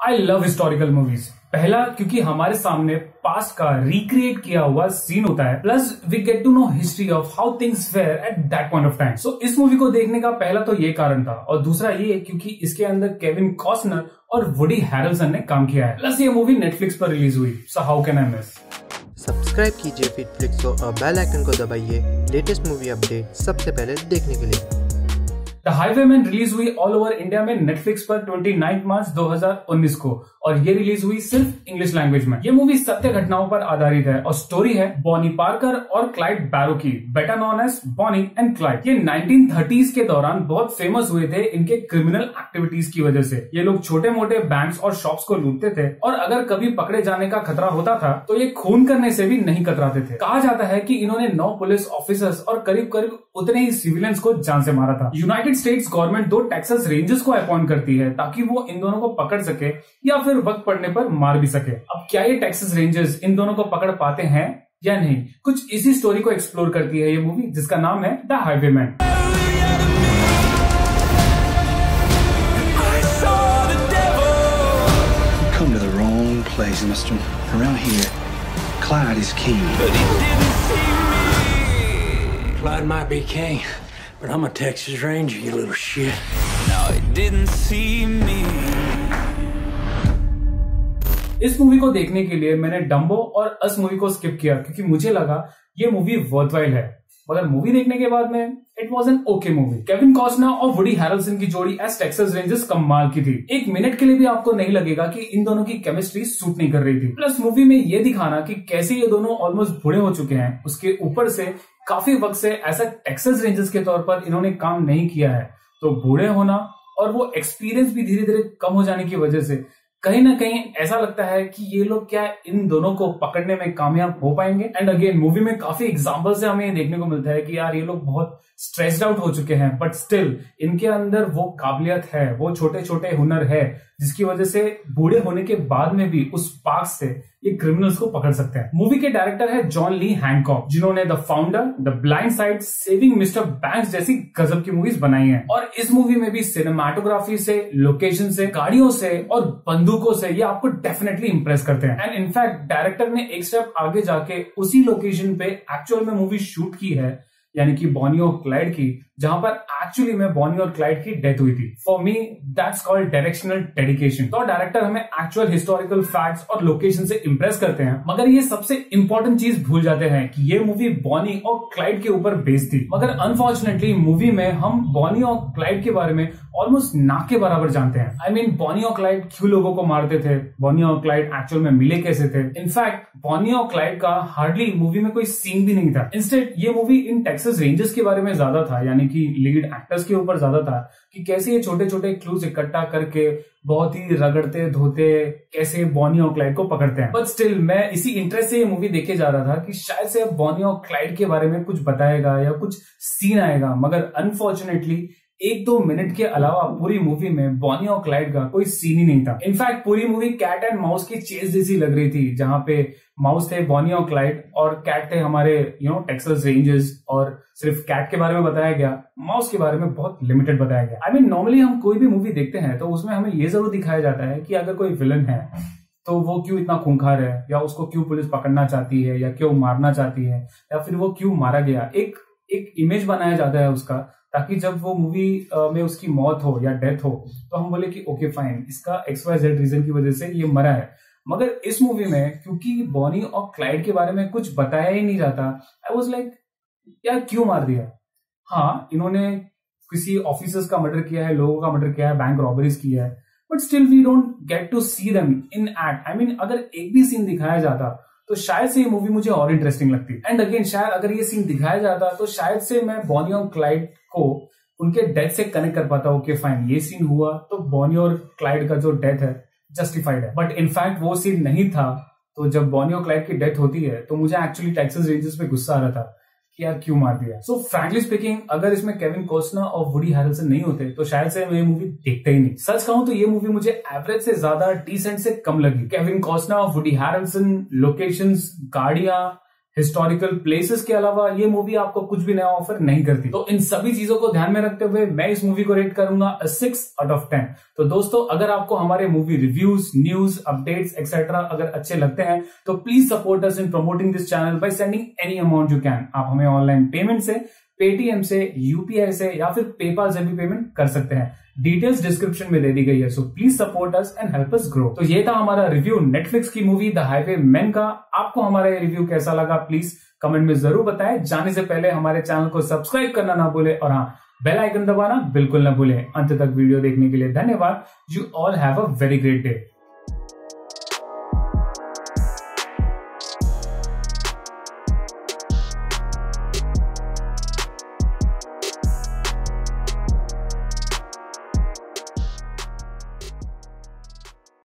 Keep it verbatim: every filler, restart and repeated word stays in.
I love historical movies. पहला क्योंकि हमारे सामने पास्ट का रिक्रिएट किया हुआ सीन होता है, plus we get to know history of how things were at that point of time. So इस मूवी को देखने का पहला तो ये कारण था, और दूसरा ये क्योंकि इसके अंदर केविन कॉस्टनर और वुडी हैरेल्सन ने काम किया है, प्लस ये मूवी नेटफ्लिक्स पर रिलीज हुई। So how can I miss. Subscribe कीजिए फिटफ्लिक्स को और बेल आइकन को दबाइए लेटेस्ट मूवी अपडेट सबसे पहले देखने के लिए। द हाईवेमैन रिलीज हुई ऑल ओवर इंडिया में नेटफ्लिक्स पर उनतीस मार्च दो हज़ार उन्नीस को, और ये रिलीज हुई सिर्फ इंग्लिश लैंग्वेज में। ये मूवी सत्य घटनाओं पर आधारित है और स्टोरी है बॉनी पार्कर और क्लाइड बैरो की, better known as Bonnie and Clyde. ये नाइनटीन थर्टीज़ के दौरान बहुत फेमस हुए थे इनके क्रिमिनल एक्टिविटीज की वजह से। ये लोग छोटे मोटे बैंक्स और शॉप्स को लूटते थे, और अगर कभी पकड़े जाने का खतरा होता था तो ये खून करने से भी नहीं कतराते थे। कहा जाता है कि इन्होंने नौ पुलिस ऑफिसर्स और करीब करीब उतने ही सिविलियंस को जान से मारा था। यूनाइटेड स्टेट्स गवर्नमेंट दो टेक्सास रेंजर्स को अपॉइंट करती है ताकि वो इन दोनों को पकड़ सके या फिर वक्त पड़ने पर मार भी सके। अब क्या ये टेक्सास रेंजर्स इन दोनों को पकड़ पाते हैं या नहीं, कुछ इसी स्टोरी को एक्सप्लोर करती है ये मूवी, जिसका नाम है the Highwayman. Come to the wrong place, mister. Around here, Clyde is king. But he didn't see me. Clyde might be king, but I'm a Texas Ranger, you little shit. No, he didn't see me. इस movie को देखने के लिए मैंने Dumbo और अस movie को skip किया क्योंकि मुझे लगा ये मूवी वर्थवाइल है, मगर मूवी देखने के बाद में it was an okay movie. Kevin Costner और वुडी हैरेल्सन की जोड़ी एज टेक्सास रेंजर्स कमाल की थी। एक मिनट के लिए भी आपको नहीं लगेगा कि इन दोनों की केमिस्ट्री सूट नहीं कर रही थी। प्लस मूवी में ये दिखाना कि कैसे ये दोनों ऑलमोस्ट बूढ़े हो चुके हैं, उसके ऊपर से काफी वक्त से ऐसा टेक्सास रेंजर्स के तौर पर इन्होंने काम नहीं किया है, तो बूढ़े होना और वो एक्सपीरियंस भी धीरे धीरे कम हो जाने की वजह से कहीं ना कहीं ऐसा लगता है कि ये लोग क्या इन दोनों को पकड़ने में कामयाब हो पाएंगे। एंड अगेन मूवी में काफी एग्जांपल से हमें देखने को मिलता है कि यार ये लोग बहुत स्ट्रेस्ड आउट हो चुके हैं, बट स्टिल इनके अंदर वो काबिलियत है, वो छोटे छोटे हुनर है, जिसकी वजह से बूढ़े होने के बाद में भी उस पास से ये क्रिमिनल्स को पकड़ सकते हैं। मूवी के डायरेक्टर है जॉन ली हैंकॉक, जिन्होंने the Founder, the Blind Side, Saving Mister Banks जैसी गजब की मूवीज बनाई हैं। और इस मूवी में भी सिनेमाटोग्राफी से, लोकेशन से, गाड़ियों से और बंदूकों से ये आपको डेफिनेटली इंप्रेस करते हैं। एंड इनफैक्ट डायरेक्टर ने एक स्टेप आगे जाके उसी लोकेशन पे एक्चुअल में मूवी शूट की है, यानी कि बॉनी और क्लाइड की, जहां पर एक्चुअली में बॉनी और क्लाइड की डेथ हुई थी। For me that's called directional dedication. तो डायरेक्टर हमें एक्चुअल हिस्टोरिकल फैक्ट्स और लोकेशन से इंप्रेस करते हैं, मगर ये सबसे इंपॉर्टेंट चीज भूल जाते हैं कि ये मूवी बॉनी और क्लाइड के ऊपर बेस्ड थी। मगर अनफॉर्चुनेटली मूवी में हम बॉनी और क्लाइड के बारे में ऑलमोस्ट नाक के बराबर जानते हैं। आई मीन बॉनी और क्लाइड क्यों लोगों को मारते थे, बॉनी और क्लाइड एक्चुअल में मिले कैसे थे। इनफैक्ट बॉनी और क्लाइड का हार्डली मूवी में कोई सीन भी नहीं था। इंस्टेड ये मूवी इन टेक्सास रेंजर्स के बारे में ज्यादा था, यानी कि लीड एक्टर्स के ऊपर ज्यादा था कि कैसे ये छोटे छोटे क्लूज इकट्ठा करके बहुत ही रगड़ते धोते कैसे बॉनी और क्लाइड को पकड़ते हैं। बट स्टिल मैं इसी इंटरेस्ट से ये मूवी देखे जा रहा था कि शायद से अब बॉनी और क्लाइड के बारे में कुछ बताएगा या कुछ सीन आएगा, मगर अनफॉर्चुनेटली एक दो मिनट के अलावा पूरी मूवी में बॉनी और क्लाइड का कोई सीन ही नहीं था। इनफैक्ट पूरी मूवी कैट एंड माउस की चेस जैसी लग रही थी, जहां पे माउस थे बॉनी और क्लाइड और कैट थे हमारे यू नो टेक्सास रेंजर्स, और सिर्फ कैट के बारे में बताया गया, माउस के बारे में बहुत लिमिटेड बताया गया। आई मीन नॉर्मली हम कोई भी मूवी देखते हैं तो उसमें हमें ये जरूर दिखाया जाता है कि अगर कोई विलन है तो वो क्यों इतना खूंखार है, या उसको क्यों पुलिस पकड़ना चाहती है, या क्यों मारना चाहती है, या फिर वो क्यों मारा गया। एक एक इमेज बनाया जाता है उसका, ताकि जब वो मूवी में उसकी मौत हो या डेथ हो तो हम बोले कि ओके फाइन, इसका एक्स वाई जेड रीजन की वजह से ये मरा है। मगर इस मूवी में क्योंकि बॉनी और क्लाइड के बारे में कुछ बताया ही नहीं जाता, आई वाज लाइक यार क्यों मार दिया। हाँ, इन्होंने किसी ऑफिसर्स का मर्डर किया है, लोगों का मर्डर किया है, बैंक रॉबरीज किया है, but still we don't get to see them in act. I mean अगर एक भी सीन दिखाया जाता तो शायद से ये मूवी मुझे और इंटरेस्टिंग लगती। एंड अगेन शायद अगर ये सीन दिखाया जाता तो शायद से मैं बॉनी और क्लाइड को उनके डेथ से कनेक्ट कर पाता। ओके फाइन, ये सीन हुआ तो बॉनी और क्लाइड का जो डेथ है जस्टिफाइड है, बट इनफैक्ट वो सीन नहीं था। तो जब बॉनी और क्लाइड की डेथ होती है तो मुझे एक्चुअली टेक्सास रेंजर्स पे गुस्सा आ रहा था कि यार क्यों मार दिया। सो फ्रैंकली स्पीकिंग, अगर इसमें केविन कॉस्टनर और वुडी हैरेल्सन नहीं होते तो शायद से मैं ये मूवी देखता ही नहीं। सच कहूं तो ये मूवी मुझे एवरेज से ज्यादा डिसेंट से कम लगी। केविन कॉस्टनर और वुडी हैरेल्सन, लोकेशंस, गाड़ियां हिस्टोरिकल प्लेसेस के अलावा ये मूवी आपको कुछ भी नया ऑफर नहीं करती। तो इन सभी चीजों को ध्यान में रखते हुए मैं इस मूवी को रेट करूंगा सिक्स आउट ऑफ टेन। तो दोस्तों, अगर आपको हमारे movie reviews, news, updates etcetera अगर अच्छे लगते हैं तो please support us in promoting this channel by sending any amount you can. आप हमें ऑनलाइन पेमेंट से, पेटीएम से, यूपीआई से या फिर पेपाल से भी पेमेंट कर सकते हैं। डिटेल्स डिस्क्रिप्शन में दे दी गई है, so please support us and help us grow. तो ये था हमारा रिव्यू नेटफ्लिक्स की मूवी द हाईवे मैन का। आपको हमारा ये रिव्यू कैसा लगा प्लीज कमेंट में जरूर बताएं। जाने से पहले हमारे चैनल को सब्सक्राइब करना ना भूले और हाँ, बेल आइकन दबाना बिल्कुल ना भूलें। अंत तक वीडियो देखने के लिए धन्यवाद। You all have a very great day.